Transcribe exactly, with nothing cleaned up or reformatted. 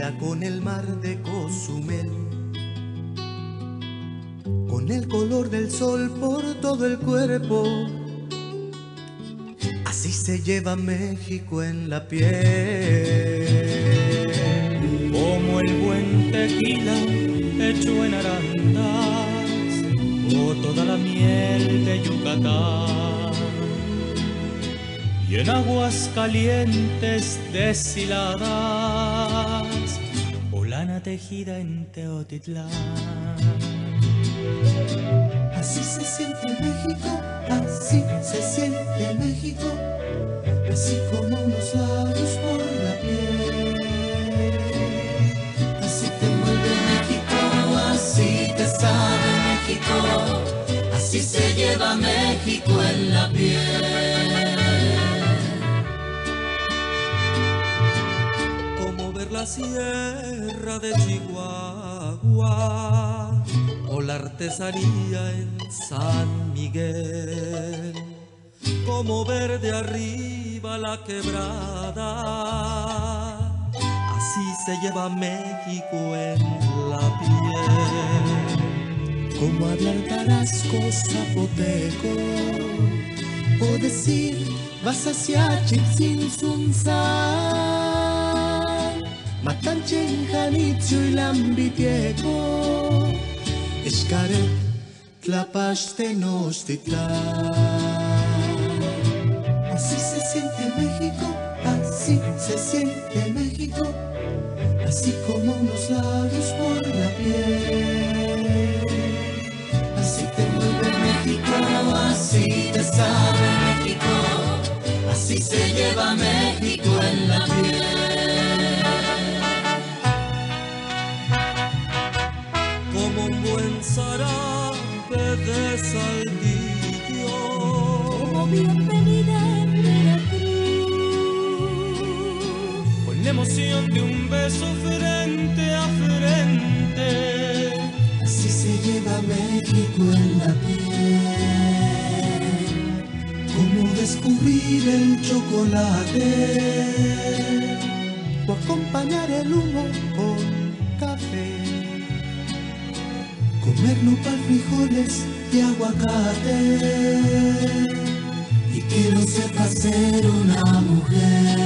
baila con el mar de Cozumel, con el color del sol por todo el cuerpo. Así se lleva México en la piel, como el buen tequila hecho en arandas, o toda la miel de Yucatán, y en aguas calientes deshiladas, o lana tejida en Teotitlán. Así se siente México, así se siente México, así como unos labios por la piel. Así te mueve México, así te sabe México, así se lleva México en la piel. Como ver la sierra de Chihuahua o la artesanía en San Miguel, como ver de arriba la quebrada, así se lleva México en la piel. Como hablar tarasco zapoteco, o decir vas hacia Chiltzin-Sunzán, Matanchen, Janitzio y Lambitieco, Xcaret, Tlapachtenochtitlán. Así se siente México, así se siente México, así como unos labios por la piel. Así te mueve México, así te sabe México, así se lleva México en la piel. Como un buen zarape de Saltillo, como bienvenida en Veracruz, con la emoción de un beso frente a frente, así se lleva México en la piel. Como descubrir el chocolate, o acompañar el humo con café, comer nopal, frijoles y aguacate, y que lo sepa ser una mujer.